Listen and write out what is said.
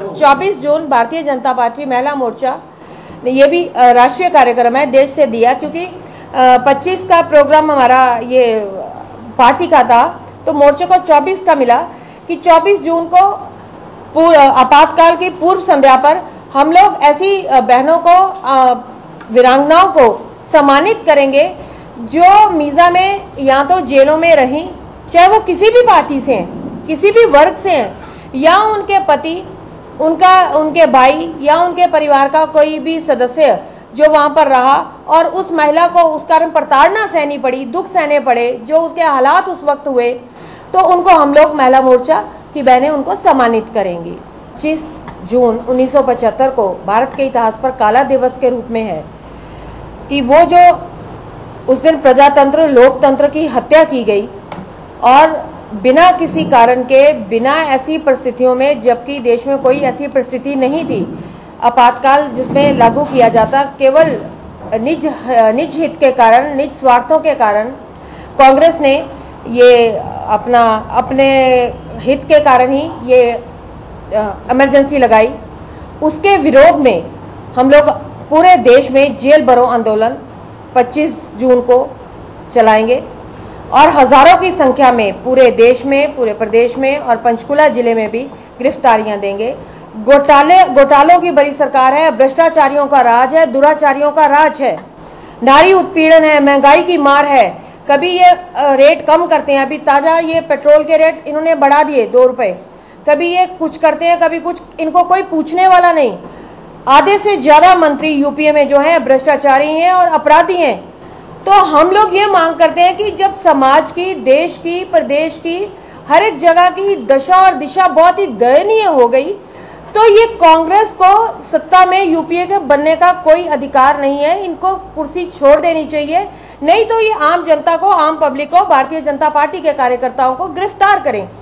24 जून Bharatiya Janata party महिला मोर्चा ने ये भी राष्ट्रीय कार्यक्रम है, देश से दिया, क्योंकि 25 का प्रोग्राम हमारा ये पार्टी का था, तो मोर्चे को 24 का मिला कि 24 जून को आपातकाल की पूर्व संध्या पर हम लोग ऐसी बहनों को, वीरांगनाओं को सम्मानित करेंगे जो मीज़ा में या तो जेलों में रहीं, चाहे वो किसी भी पार्टी से हैं, किसी भी वर्ग से हैं, या उनके पति, उनके भाई या उनके परिवार का कोई भी सदस्य जो वहाँ पर रहा और उस महिला को उस कारण प्रताड़ना सहनी पड़ी, दुख सहने पड़े, जो उसके हालात उस वक्त हुए, तो उनको हम लोग महिला मोर्चा की बहनें उनको सम्मानित करेंगी। 25 जून 1975 को भारत के इतिहास पर काला दिवस के रूप में है कि वो जो उस दिन प्रजातंत्र, लोकतंत्र की हत्या की गई और बिना किसी कारण के, बिना ऐसी परिस्थितियों में, जबकि देश में कोई ऐसी परिस्थिति नहीं थी आपातकाल जिसमें लागू किया जाता, केवल निज हित के कारण, निज स्वार्थों के कारण कांग्रेस ने ये अपने हित के कारण ही ये इमरजेंसी लगाई। उसके विरोध में हम लोग पूरे देश में जेल भरो आंदोलन 25 जून को चलाएंगे और हज़ारों की संख्या में पूरे देश में, पूरे प्रदेश में और पंचकुला जिले में भी गिरफ्तारियां देंगे। घोटालों की बड़ी सरकार है, भ्रष्टाचारियों का राज है, दुराचारियों का राज है, नारी उत्पीड़न है, महंगाई की मार है। कभी ये रेट कम करते हैं, अभी ताज़ा ये पेट्रोल के रेट इन्होंने बढ़ा दिए 2 रुपये, कभी ये कुछ करते हैं, कभी कुछ, इनको कोई पूछने वाला नहीं। आधे से ज़्यादा मंत्री यूपीए में जो हैं भ्रष्टाचारी हैं और अपराधी हैं। तो हम लोग ये मांग करते हैं कि जब समाज की, देश की, प्रदेश की, हर एक जगह की दशा और दिशा बहुत ही दयनीय हो गई, तो ये कांग्रेस को सत्ता में यूपीए के बनने का कोई अधिकार नहीं है। इनको कुर्सी छोड़ देनी चाहिए, नहीं तो ये आम जनता को, आम पब्लिक को, भारतीय जनता पार्टी के कार्यकर्ताओं को गिरफ्तार करें।